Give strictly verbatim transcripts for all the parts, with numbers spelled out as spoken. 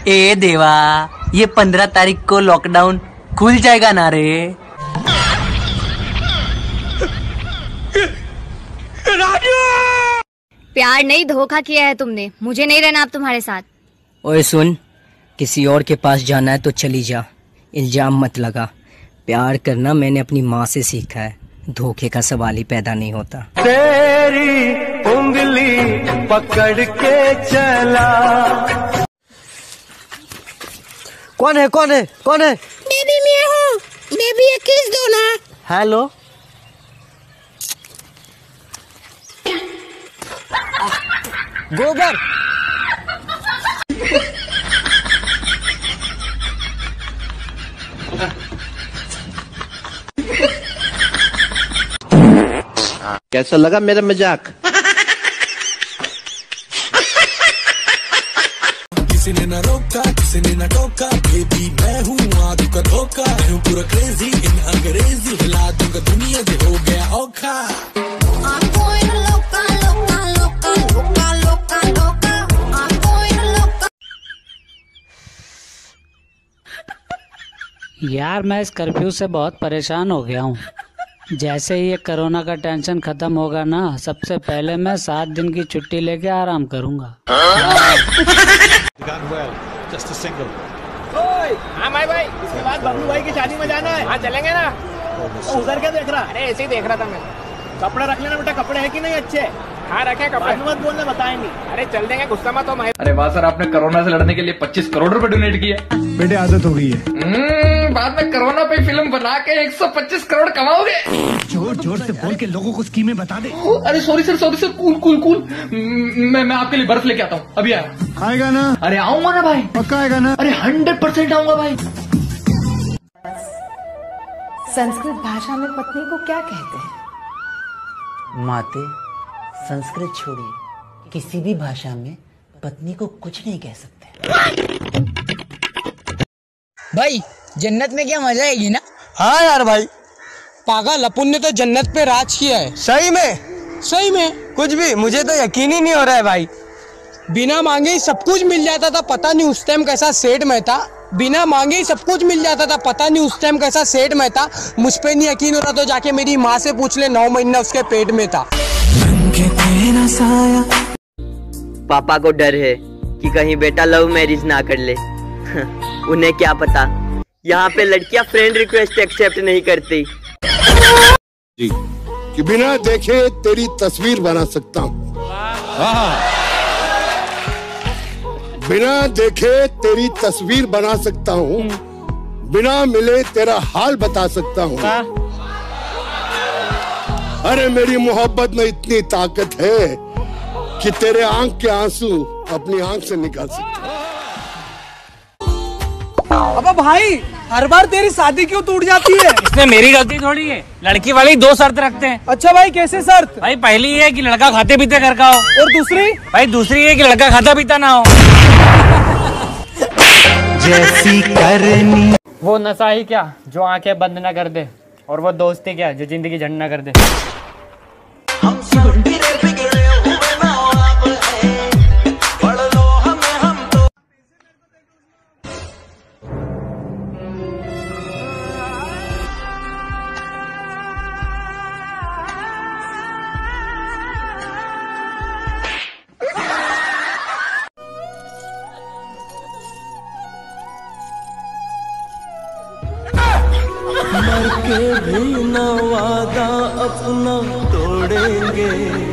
ए देवा, ये पंद्रह तारीख को लॉकडाउन खुल जाएगा ना रे? प्यार नहीं, धोखा किया है तुमने। मुझे नहीं रहना अब तुम्हारे साथ। ओए सुन, किसी और के पास जाना है तो चली जा, इल्जाम मत लगा। प्यार करना मैंने अपनी माँ से सीखा है, धोखे का सवाल ही पैदा नहीं होता। तेरी उंगली पकड़ के चला। कौन है कौन है कौन है? बेबी मैं हूँ, बेबी एक किस दो ना। हेलो, गोबर। कैसा लगा मेरा मजाक? किसी ने ना रोका, किसी ने ना टोका, बेबी मैं हूँ आदू का धोखा। मैं हूँ पूरा क्रेजी इन अंग्रेजी, हिला दूंगा दुनिया से हो गया औखा। यार मैं इस कर्फ्यू से बहुत परेशान हो गया हूँ। जैसे ही ये कोरोना का टेंशन खत्म होगा ना, सबसे पहले मैं सात दिन की छुट्टी लेके आराम करूँगा। हाँ भाई भाई, इसके बाद बबलू भाई की शादी में जाना है। हाँ चलेंगे ना। तो उधर क्या देख रहा? अरे ऐसे ही देख रहा था मैं। कपड़े रख लेना बेटा, कपड़े है कि नहीं अच्छे? हाँ रखे कपड़े। मत बोलना, बताएंगे। अरे चल देंगे, गुस्सा मत हो। अरे वाह सर, आपने कोरोना से लड़ने के लिए पच्चीस करोड़ रुपए डोनेट किया। बेटे आदत हो गई है। बाद में कोरोना पे फिल्म बना के एक सौ पच्चीस करोड़ कमाओगे। जोर जोर से बोल के लोगों को स्कीमें बता दे। अरे sorry sir, sorry sir, cool cool cool. मैं मैं आपके लिए बर्फ लेके आता हूँ, अभी आया। आएगा ना? अरे आऊंगा ना भाई, पक्का आएगा ना? अरे हंड्रेड परसेंट आऊंगा भाई। संस्कृत भाषा में पत्नी को क्या कहते हैं? माते, संस्कृत छोड़िए, किसी भी भाषा में पत्नी को कुछ नहीं कह सकते। भाई जन्नत में क्या मजा आएगी ना? हाँ यार भाई, पागल, अपन ने तो जन्नत पे राज किया है। सही में? सही में कुछ भी, मुझे तो यकीन ही नहीं हो रहा है भाई। बिना मांगे ही सब कुछ मिल जाता था, पता नहीं उस टाइम कैसा सेठ में था। बिना मांगे ही सब कुछ मिल जाता था, पता नहीं उस टाइम कैसा सेठ में था। मुझ पे नहीं यकीन हो रहा तो जाके मेरी माँ से पूछ ले, नौ महीना उसके पेट में था। पापा को डर है कि कहीं बेटा लव मैरिज ना कर ले। उन्हें क्या पता, यहाँ पे लड़कियाँ फ्रेंड रिक्वेस्ट एक्सेप्ट नहीं करती। जी, कि बिना देखे तेरी तस्वीर बना सकता हूँ, बिना देखे तेरी तस्वीर बना सकता हूँ, बिना मिले तेरा हाल बता सकता हूँ। अरे मेरी मोहब्बत में इतनी ताकत है कि तेरे आंख के आंसू अपनी आंख से निकाल सकता हूँ। अबे भाई, हर बार तेरी शादी क्यों टूट जाती है? इसमें मेरी गलती थोड़ी है। लड़की वाले दो शर्त रखते हैं। अच्छा भाई, कैसे शर्त? भाई पहली ये है कि लड़का खाते पीते घर का हो, और दूसरी? भाई दूसरी ये कि लड़का खाता पीता ना हो। जैसी करनी वो नशा ही क्या जो आंखें बंद ना कर दे, और वो दोस्ती क्या जो जिंदगी झंड ना कर दे। मर के भी ना वादा अपना तोड़ेंगे।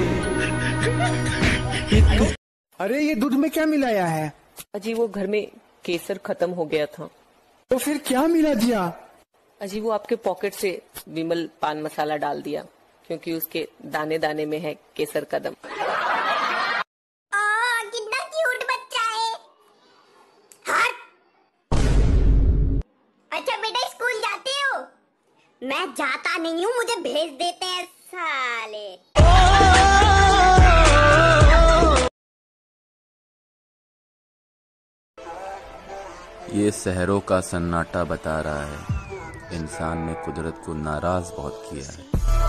अरे ये दूध में क्या मिलाया है? अजी वो घर में केसर खत्म हो गया था। तो फिर क्या मिला दिया? अजी वो आपके पॉकेट से विमल पान मसाला डाल दिया, क्योंकि उसके दाने दाने में है केसर कदम। कितना क्यूट बच्चा है। अच्छा बेटा, स्कूल जाते हो? मैं जाता नहीं हूँ, मुझे भेज देते हैं साले। ये शहरों का सन्नाटा बता रहा है, इंसान ने कुदरत को नाराज बहुत किया है।